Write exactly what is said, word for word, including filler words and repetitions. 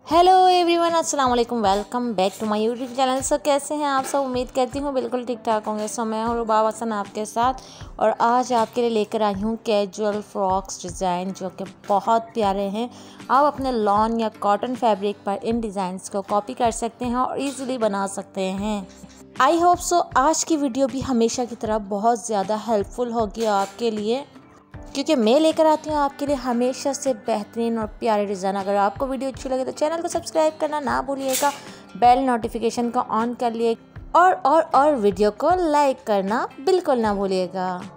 Hello everyone, अस्सलाम वालेकुम। Welcome back to my YouTube channel. So कैसे हैं आप सब? उम्मीद करती हूँ बिल्कुल ठीक ठाक होंगे। सो मैं हूँ रुबाब हसन आपके साथ, और आज आपके लिए लेकर आई हूँ कैजुअल फ्रॉक्स डिज़ाइन जो कि बहुत प्यारे हैं। आप अपने लॉन या कॉटन फैब्रिक पर इन डिज़ाइंस को कॉपी कर सकते हैं और इजीली बना सकते हैं। आई होप सो आज की वीडियो भी हमेशा की तरह बहुत ज़्यादा हेल्पफुल होगी आपके लिए, क्योंकि मैं लेकर आती हूँ आपके लिए हमेशा से बेहतरीन और प्यारे डिज़ाइन। अगर आपको वीडियो अच्छी लगे तो चैनल को सब्सक्राइब करना ना भूलिएगा, बेल नोटिफिकेशन को ऑन कर लिए और और और वीडियो को लाइक करना बिल्कुल ना भूलिएगा।